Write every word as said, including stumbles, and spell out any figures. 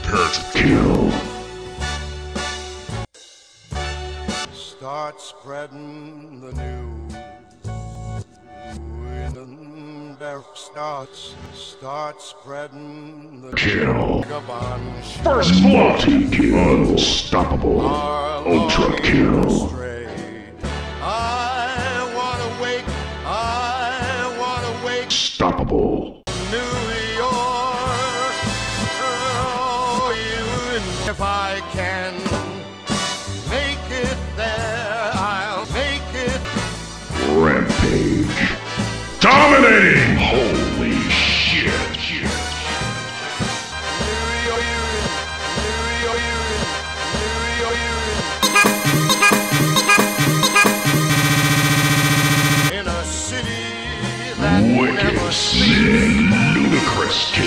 Prepare to kill. Start spreading the news. When the barrack starts, start spreading the Kill. vagabond First multi-kill. Unstoppable. Ultra kill. I wanna wake, I wanna wake. Stoppable. New York, oh, you, and if I can make it there, I'll make it. Rampage. Dominating! Holy shit. shit. New York, New York, New York, in a city that Wicked, never sick, ludicrous kill.